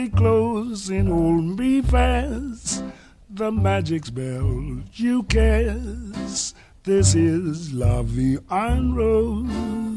me close and hold me fast. The magic spell you cast. This is La Vie en Rose.